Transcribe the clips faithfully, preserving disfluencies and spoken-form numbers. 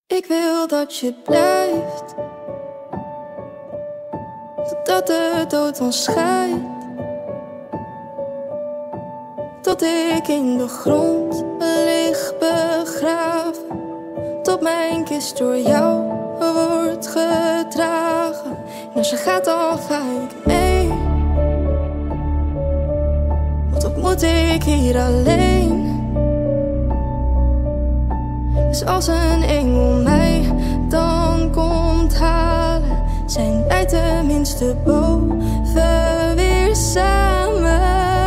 Ik wil dat je blijft, totdat de dood ons scheidt. Tot ik in de grond lig begraven, tot mijn kist door jou wordt gedragen. En als je gaat dan ga ik mee, want wat moet ik hier alleen? Dus als een engel mij dan komt halen, zijn wij tenminste boven weer samen.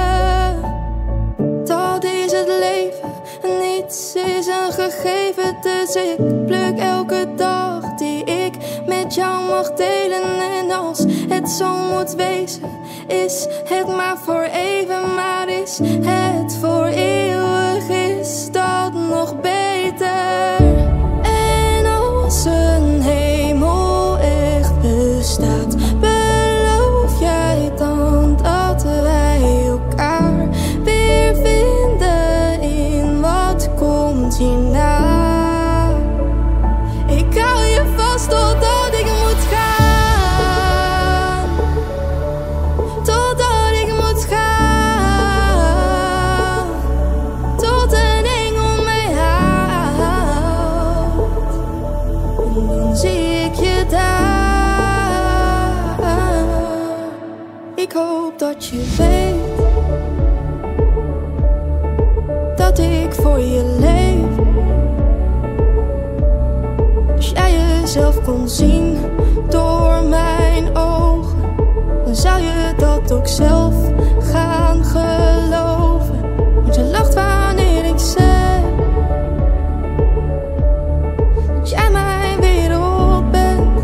Dat is het leven, niets is een gegeven. Dus ik pluk elke dag die ik met jou mag delen. En als het zo moet wezen, is het maar voor even. Maar is het voor eeuwig, is dat nog beter. En als een hemel echt bestaat, beloof jij dan dat wij elkaar weer vinden in wat komt hierna? Ik hou je vast totdat ik moet gaan, totdat ik moet gaan, tot een engel mij haalt. En dan zie ik je daar. Ik hoop dat je weet dat ik voor je leef. Als jij jezelf kon zien door mijn ogen, dan zou je dat ook zelf gaan geloven. Want je lacht wanneer ik zeg dat jij mijn wereld bent.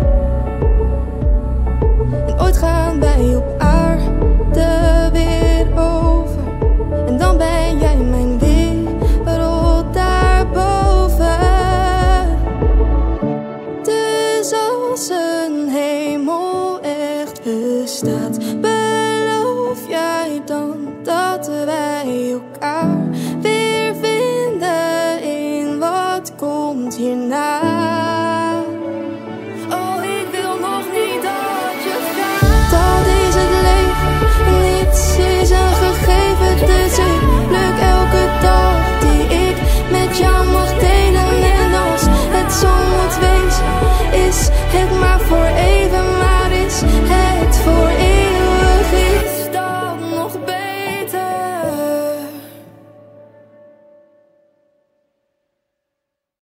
En ooit gaan wij op aarde weer over, en dan ben jij mijn wereld daarboven. Dus als een hemel echt bestaat, beloof jij dan dat wij elkaar